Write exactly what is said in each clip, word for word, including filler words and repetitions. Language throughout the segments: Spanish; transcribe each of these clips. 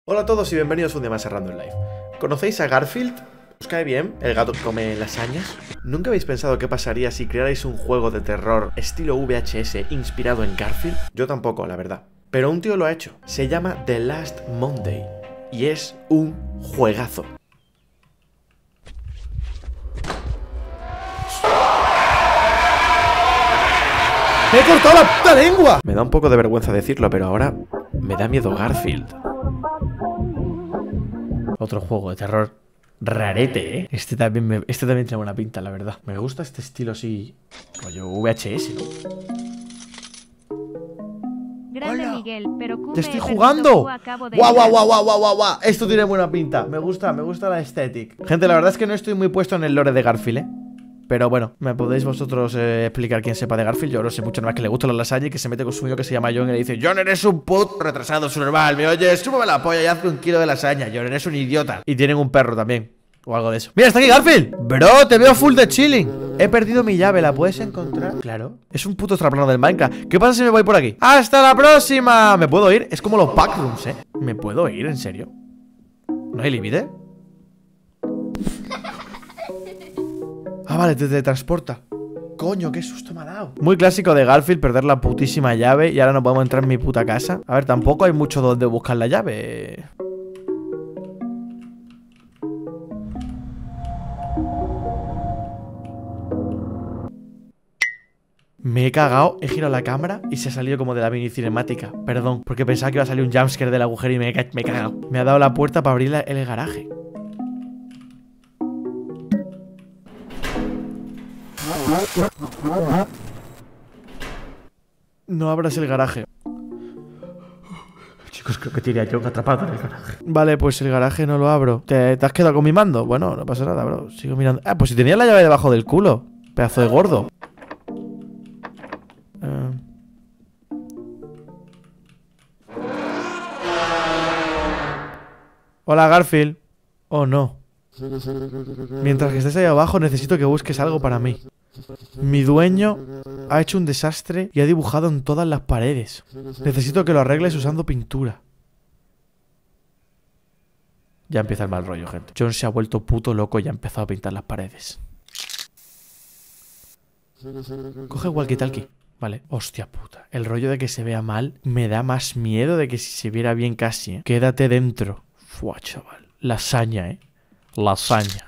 Hola a todos y bienvenidos un día más a Random Life. ¿Conocéis a Garfield? ¿Os cae bien el gato que come lasañas? ¿Nunca habéis pensado qué pasaría si crearais un juego de terror estilo V H S inspirado en Garfield? Yo tampoco, la verdad. Pero un tío lo ha hecho. Se llama The Last Monday y es un juegazo. ¡Me he cortado la puta lengua! Me da un poco de vergüenza decirlo, pero ahora me da miedo Garfield. Otro juego de terror rarete, ¿eh? Este también, me, este también tiene buena pinta, la verdad. Me gusta este estilo así, rollo V H S, ¿no? Grande ¡Hola! Miguel, pero ¡Te estoy jugando! ¡Guau, ¡Guau, guau, guau, guau, guau, guau! Esto tiene buena pinta. Me gusta, me gusta la estética. Gente, la verdad es que no estoy muy puesto en el lore de Garfield, ¿eh? Pero bueno, ¿me podéis vosotros eh, explicar quién sepa de Garfield? Yo no sé mucho, nada más que le gusta la lasaña y que se mete con su amigo que se llama John y le dice: John, eres un puto retrasado, su normal. Me oyes, súbame la polla y hazme un kilo de lasaña. John, eres un idiota. Y tienen un perro también, o algo de eso. ¡Mira, está aquí Garfield! Bro, te veo full de chilling. He perdido mi llave, ¿la puedes encontrar? Claro. Es un puto extraplano del Minecraft. ¿Qué pasa si me voy por aquí? ¡Hasta la próxima! ¿Me puedo ir? Es como los backrooms, ¿eh? ¿Me puedo ir? ¿En serio? ¿No hay límite? Ah, vale, te teletransporta. Coño, qué susto me ha dado. Muy clásico de Garfield, perder la putísima llave y ahora no podemos entrar en mi puta casa. A ver, tampoco hay mucho donde buscar la llave. Me he cagado, he girado la cámara y se ha salido como de la mini cinemática. Perdón, porque pensaba que iba a salir un jumpscare del agujero y me he, me he cagado. Me ha dado la puerta para abrir la, el garaje. No abras el garaje. Chicos, creo que tiré a John atrapado en el garaje. Vale, pues el garaje no lo abro. ¿Te, ¿Te has quedado con mi mando? Bueno, no pasa nada, bro. Sigo mirando. Ah, pues si tenía la llave debajo del culo. Pedazo de gordo. Uh. Hola, Garfield. Oh, no. Mientras que estés ahí abajo, necesito que busques algo para mí. Mi dueño ha hecho un desastre y ha dibujado en todas las paredes. Necesito que lo arregles usando pintura. Ya empieza el mal rollo, gente. John se ha vuelto puto loco y ha empezado a pintar las paredes. Coge walkie-talkie. Vale. Hostia puta. El rollo de que se vea mal me da más miedo de que si se viera bien casi, ¿eh? Quédate dentro. Fua, chaval. Lasaña, ¿eh? Lasaña.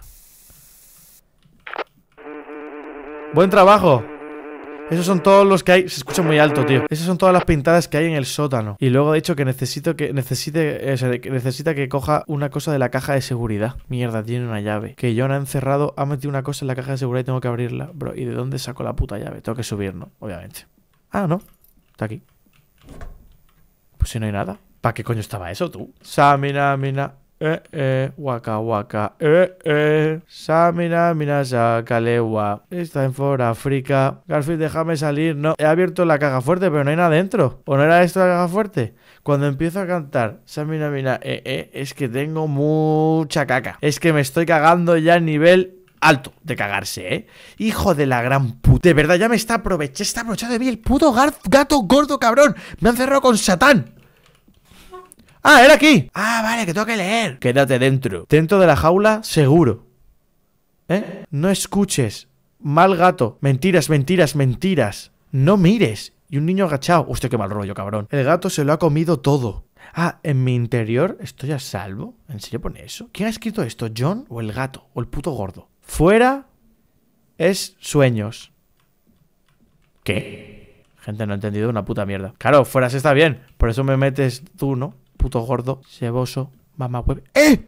Buen trabajo. Esos son todos los que hay. Se escucha muy alto, tío. Esas son todas las pintadas que hay en el sótano. Y luego ha dicho que necesito que necesite, eh, que necesita que coja una cosa de la caja de seguridad. Mierda, tiene una llave. Que John ha encerrado, ha metido una cosa en la caja de seguridad y tengo que abrirla. Bro, ¿y de dónde saco la puta llave? Tengo que subir, ¿no? Obviamente. Ah, no. Está aquí. Pues si no hay nada. ¿Para qué coño estaba eso, tú? Samina, mina. Eh, eh, waka, waka, eh, eh, Samina, mina, sakalewa. Está en For África. Garfield, déjame salir. No, he abierto la caja fuerte, pero no hay nada dentro. ¿O no era esto la caja fuerte? Cuando empiezo a cantar Samina, mina, eh, eh, es que tengo mucha caca. Es que me estoy cagando ya a nivel alto de cagarse, ¿eh? Hijo de la gran puta. De verdad, ya me está aprovechando. Está aprovechando de mí el puto gato gordo, cabrón. Me han cerrado con Satán. Ah, era aquí. Ah, vale, que tengo que leer. Quédate dentro. Dentro de la jaula, seguro. ¿Eh? No escuches. Mal gato. Mentiras, mentiras, mentiras. No mires. Y un niño agachado. Hostia, qué mal rollo, cabrón. El gato se lo ha comido todo. Ah, en mi interior estoy a salvo. ¿En serio pone eso? ¿Quién ha escrito esto? ¿John o el gato? ¿O el puto gordo? Fuera es sueños. ¿Qué? Gente, no he entendido una puta mierda. Claro, fuera se está bien. Por eso me metes tú, ¿no? Puto gordo, ceboso, mamá web. ¡Eh!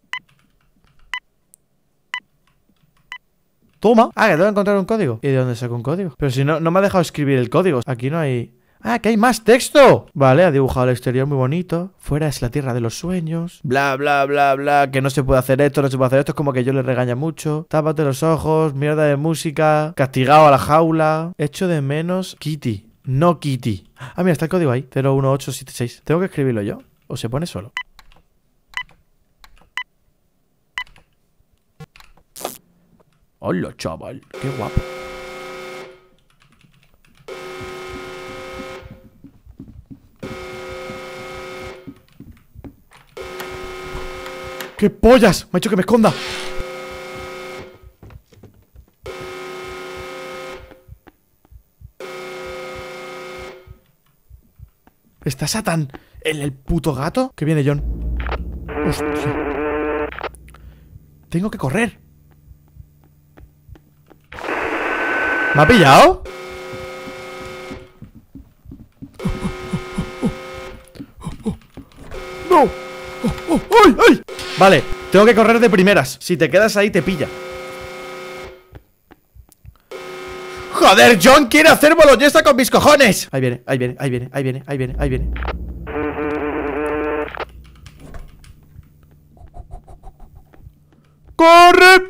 Toma. Ah, que tengo que encontrar un código. ¿Y de dónde saco un código? Pero si no, no me ha dejado escribir el código. Aquí no hay... ¡Ah, que hay más texto! Vale, ha dibujado el exterior muy bonito. Fuera es la tierra de los sueños. Bla, bla, bla, bla. Que no se puede hacer esto, no se puede hacer esto. Es como que yo le regaña mucho. Tápate los ojos, mierda de música. Castigado a la jaula. Echo de menos Kitty. No Kitty. Ah, mira, está el código ahí. cero uno ocho siete seis. ¿Tengo que escribirlo yo? ¿O se pone solo? Hola, chaval. Qué guapo. ¡Qué pollas! Me ha dicho que me esconda. ¿Está Satán en el puto gato? Que viene John. Hostia. Tengo que correr. ¿Me ha pillado? ¡No! Oh, oh, ¡ay, ay! Vale, tengo que correr de primeras. Si te quedas ahí te pilla. ¡Joder, John quiere hacer boloñesa con mis cojones! Ahí viene, ahí viene, ahí viene, ahí viene, ahí viene, ahí viene. ¡Corre!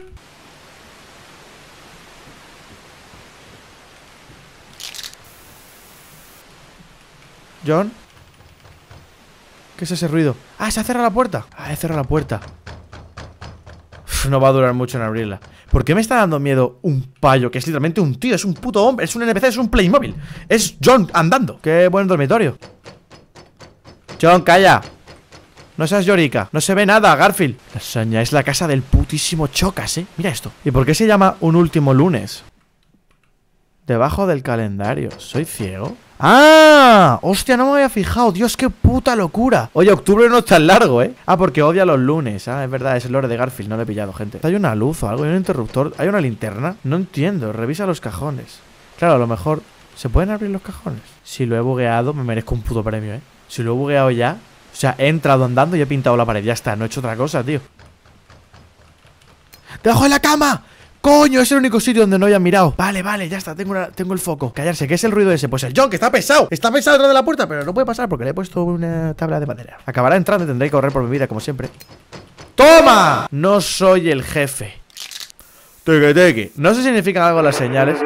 John, ¿qué es ese ruido? Ah, se ha cerrado la puerta. Ah, he cerrado la puerta. Uf, no va a durar mucho en abrirla. ¿Por qué me está dando miedo un payo? Que es literalmente un tío, es un puto hombre, es un N P C, es un Playmobil. Es John andando. Qué buen dormitorio. John, calla. No seas llorica, no se ve nada, Garfield. La Lasaña, es la casa del putísimo Chocas, eh. Mira esto. ¿Y por qué se llama un último lunes? Debajo del calendario. ¿Soy ciego? ¡Ah! ¡Hostia, no me había fijado! ¡Dios, qué puta locura! Oye, octubre no es tan largo, ¿eh? Ah, porque odia los lunes. Ah, es verdad, es el lore de Garfield. No lo he pillado, gente. ¿Hay una luz o algo? ¿Hay un interruptor? ¿Hay una linterna? No entiendo. Revisa los cajones. Claro, a lo mejor... ¿Se pueden abrir los cajones? Si lo he bugueado, me merezco un puto premio, ¿eh? Si lo he bugueado ya... O sea, he entrado andando y he pintado la pared. Ya está, no he hecho otra cosa, tío. ¡Debajo de la cama! ¡Coño! Es el único sitio donde no había mirado. Vale, vale, ya está, tengo, una, tengo el foco. Callarse, ¿qué es el ruido ese? Pues el John, que está pesado. Está pesado detrás de la puerta, pero no puede pasar porque le he puesto una tabla de madera. Acabará entrando y tendré que correr por mi vida, como siempre. ¡Toma! No soy el jefe. Teque, teque. No sé si significan algo las señales.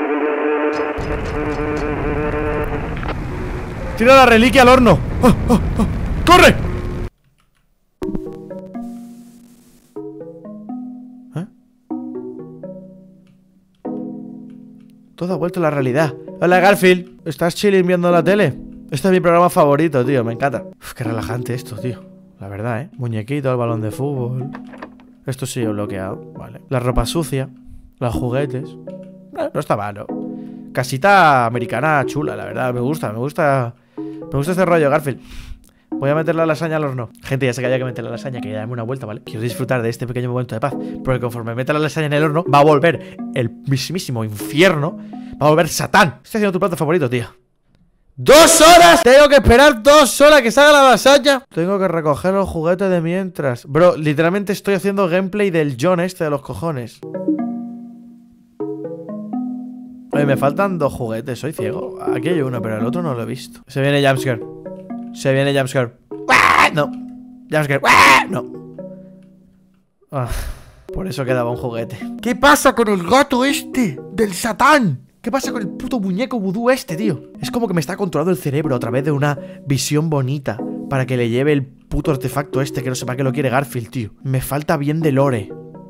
Tira la reliquia al horno. ¡Oh, oh, oh! ¡Corre! Todo ha vuelto a la realidad. Hola, Garfield. ¿Estás chilling viendo la tele? Este es mi programa favorito, tío. Me encanta. Uf, qué relajante esto, tío. La verdad, ¿eh? Muñequito, el balón de fútbol. Esto sí he bloqueado. Vale. La ropa sucia. Los juguetes. Eh, no está malo. Casita americana chula, la verdad. Me gusta, me gusta. Me gusta este rollo, Garfield. Voy a meter la lasaña al horno. Gente, ya sé que había que meter la lasaña, que ya dame una vuelta, ¿vale? Quiero disfrutar de este pequeño momento de paz. Porque conforme meta la lasaña en el horno, va a volver el mismísimo infierno. Va a volver Satán. Estoy haciendo tu plato favorito, tío. ¡Dos horas! Tengo que esperar dos horas que salga la lasaña. Tengo que recoger los juguetes de mientras. Bro, literalmente estoy haciendo gameplay del John este de los cojones. Oye, me faltan dos juguetes, soy ciego. Aquí hay uno, pero el otro no lo he visto. Se viene jumpscare. Se viene jumpscare. No. Jumpscare. No. Ah, por eso quedaba un juguete. ¿Qué pasa con el gato este del Satán? ¿Qué pasa con el puto muñeco vudú este, tío? Es como que me está controlando el cerebro a través de una visión bonita para que le lleve el puto artefacto este que no sé para qué lo quiere Garfield, tío. Me falta bien de lore.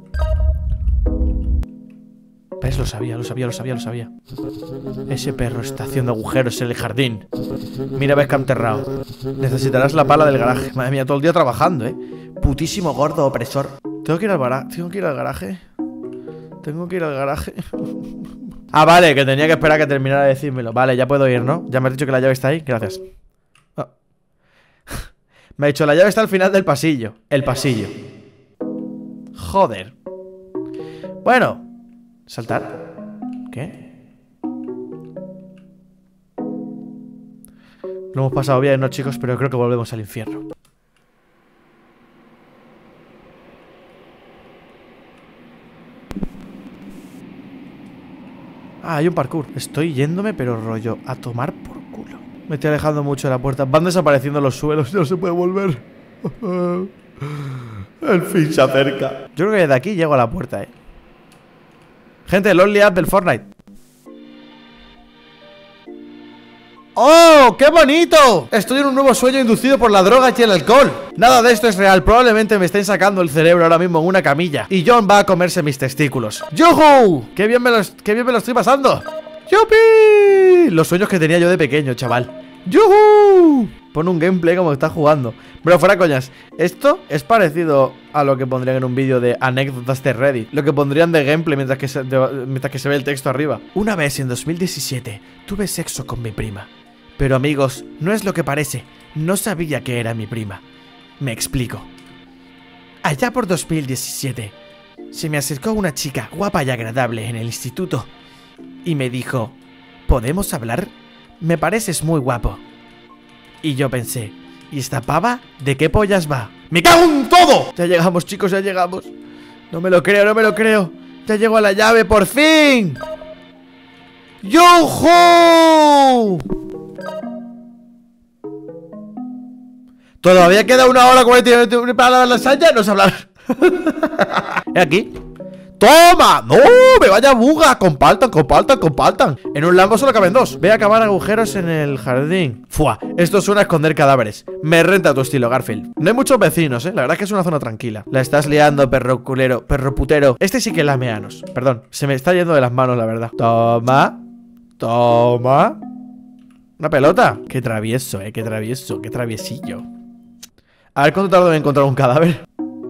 ¿Ves? Lo sabía, lo sabía, lo sabía, lo sabía. Ese perro está haciendo agujeros en el jardín. Mira, ves que ha enterrado. Necesitarás la pala del garaje. Madre mía, todo el día trabajando, ¿eh? Putísimo gordo opresor. Tengo que ir al garaje. Tengo que ir al garaje. Tengo que ir al garaje. Ah, vale, que tenía que esperar a que terminara de decírmelo. Vale, ya puedo ir, ¿no? Ya me has dicho que la llave está ahí. Gracias. Oh. Me ha dicho, la llave está al final del pasillo. El pasillo. Joder. Bueno. ¿Saltar? ¿Qué? Lo hemos pasado bien, ¿no, chicos? Pero creo que volvemos al infierno. Ah, hay un parkour. Estoy yéndome, pero rollo a tomar por culo. Me estoy alejando mucho de la puerta. Van desapareciendo los suelos. No se puede volver. El fin se acerca. Yo creo que desde aquí llego a la puerta, eh. Gente, el Only App del Fortnite. ¡Oh! ¡Qué bonito! Estoy en un nuevo sueño inducido por la droga y el alcohol. Nada de esto es real. Probablemente me estén sacando el cerebro ahora mismo en una camilla. Y John va a comerse mis testículos. ¡Yuhu! ¡Qué bien me lo, qué bien me lo estoy pasando! ¡Yupi! Los sueños que tenía yo de pequeño, chaval. ¡Yuhu! Pone un gameplay como que está jugando. Pero fuera coñas, esto es parecido a lo que pondrían en un vídeo de anécdotas de Reddit. Lo que pondrían de gameplay mientras que, se, de, mientras que se ve el texto arriba. Una vez en dos mil diecisiete tuve sexo con mi prima. Pero amigos, no es lo que parece. No sabía que era mi prima. Me explico. Allá por dos mil diecisiete se me acercó una chica guapa y agradable en el instituto y me dijo: ¿podemos hablar? Me pareces muy guapo. Y yo pensé: ¿y esta pava de qué pollas va? ¡Me cago en todo! Ya llegamos, chicos, ya llegamos. No me lo creo, no me lo creo. Ya llego a la llave, por fin. ¡Yujú! Todavía queda una hora cuarenta y nueve para la lasaña. No sé hablar. ¿Es aquí? ¡Toma! ¡No! ¡Me vaya buga! Compartan, compartan, compartan. En un Lambo solo caben dos. Ve a acabar agujeros en el jardín. ¡Fua! Esto suena a esconder cadáveres. Me renta tu estilo, Garfield. No hay muchos vecinos, ¿eh? La verdad es que es una zona tranquila. La estás liando, perro culero, perro putero. Este sí que lame anos. Perdón, se me está yendo de las manos, la verdad. Toma. Toma. Una pelota. Qué travieso, eh. Qué travieso, qué traviesillo. A ver cuánto tardo en encontrar un cadáver.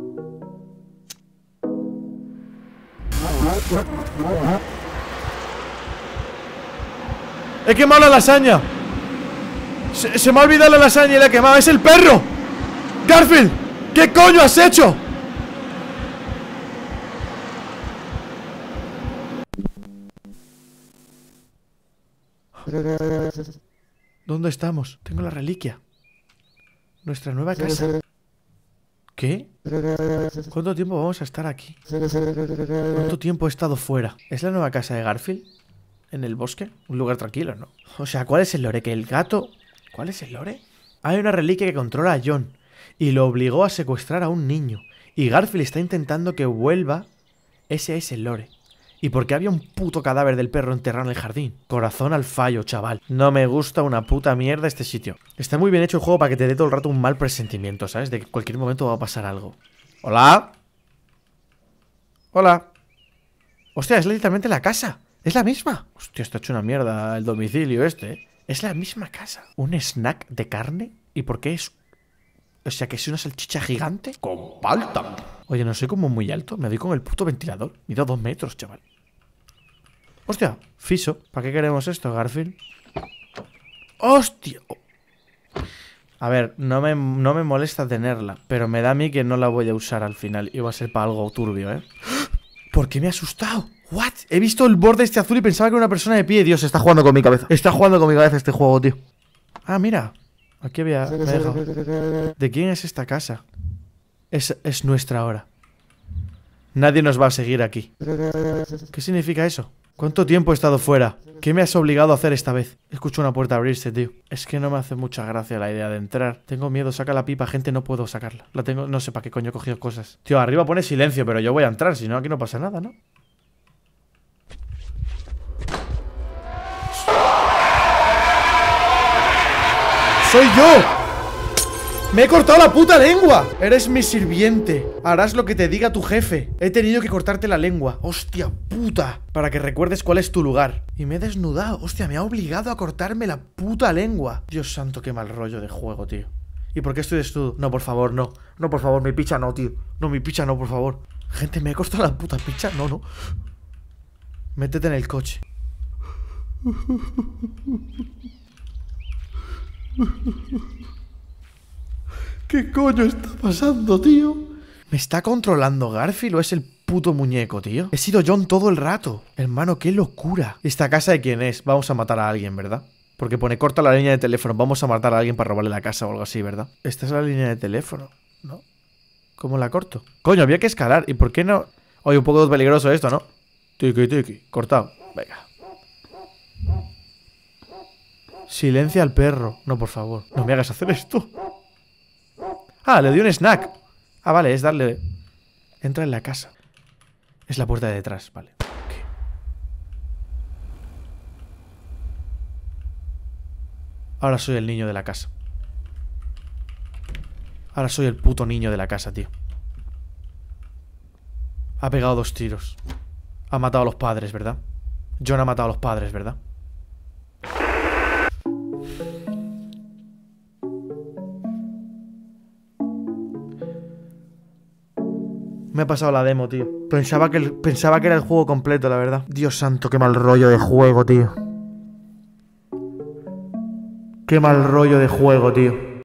He quemado la lasaña. Se, se me ha olvidado la lasaña y la he quemado. ¡Es el perro! ¡Garfield! ¿Qué coño has hecho? ¿Dónde estamos? Tengo la reliquia. Nuestra nueva casa. ¿Qué? ¿Cuánto tiempo vamos a estar aquí? ¿Cuánto tiempo he estado fuera? ¿Es la nueva casa de Garfield? ¿En el bosque? Un lugar tranquilo, ¿no? O sea, ¿cuál es el lore? ¿Que el gato...? ¿Cuál es el lore? Hay una reliquia que controla a John y lo obligó a secuestrar a un niño. Y Garfield está intentando que vuelva. Ese es el lore. ¿Y por qué había un puto cadáver del perro enterrado en el jardín? Corazón al fallo, chaval. No me gusta una puta mierda este sitio. Está muy bien hecho el juego para que te dé todo el rato un mal presentimiento, ¿sabes? De que en cualquier momento va a pasar algo. ¿Hola? ¿Hola? Hostia, es literalmente la casa. Es la misma. Hostia, está hecho una mierda el domicilio este, ¿eh? Es la misma casa. ¿Un snack de carne? ¿Y por qué es...? O sea, que es una salchicha gigante. ¡Compartan! Oye, no soy como muy alto. Me doy con el puto ventilador. Mido dos metros, chaval. Hostia, fiso. ¿Para qué queremos esto, Garfield? ¡Hostia! A ver, no me, no me molesta tenerla, pero me da a mí que no la voy a usar al final. Y va a ser para algo turbio, ¿eh? ¿Por qué me ha asustado? ¿What? He visto el borde este azul y pensaba que era una persona de pie. Dios, está jugando con mi cabeza. Está jugando con mi cabeza este juego, tío. Ah, mira. Aquí había... me he dejado. ¿De quién es esta casa? Es, es nuestra ahora. Nadie nos va a seguir aquí. ¿Qué significa eso? ¿Cuánto tiempo he estado fuera? ¿Qué me has obligado a hacer esta vez? Escucho una puerta abrirse, tío. Es que no me hace mucha gracia la idea de entrar. Tengo miedo, saca la pipa, gente, no puedo sacarla. La tengo, no sé para qué coño he cogido cosas. Tío, arriba pone silencio, pero yo voy a entrar, si no aquí no pasa nada, ¿no? ¡Soy yo! ¡Me he cortado la puta lengua! Eres mi sirviente. Harás lo que te diga tu jefe. He tenido que cortarte la lengua. ¡Hostia puta! Para que recuerdes cuál es tu lugar. Y me he desnudado. ¡Hostia! Me ha obligado a cortarme la puta lengua. Dios santo, qué mal rollo de juego, tío. ¿Y por qué estoy desnudo? No, por favor, no. No, por favor, mi picha no, tío. No, mi picha no, por favor. Gente, me he cortado la puta picha. No, no. Métete en el coche. ¿Qué coño está pasando, tío? ¿Me está controlando Garfield o es el puto muñeco, tío? He sido John todo el rato. Hermano, qué locura. ¿Esta casa de quién es? Vamos a matar a alguien, ¿verdad? Porque pone corta la línea de teléfono. Vamos a matar a alguien para robarle la casa o algo así, ¿verdad? Esta es la línea de teléfono, ¿no? ¿Cómo la corto? Coño, había que escalar. ¿Y por qué no? Oye, un poco peligroso esto, ¿no? Tiki, tiki. Cortado. Venga. Silencia al perro. No, por favor. No me hagas hacer esto. Ah, le di un snack. Ah, vale, es darle... Entra en la casa. Es la puerta de detrás, vale. Okay. Ahora soy el niño de la casa. Ahora soy el puto niño de la casa, tío. Ha pegado dos tiros. Ha matado a los padres, ¿verdad? John ha matado a los padres, ¿verdad? Me he pasado la demo, tío. Pensaba que, el- pensaba que era el juego completo, la verdad. Dios santo, qué mal rollo de juego, tío. Qué mal rollo de juego, tío.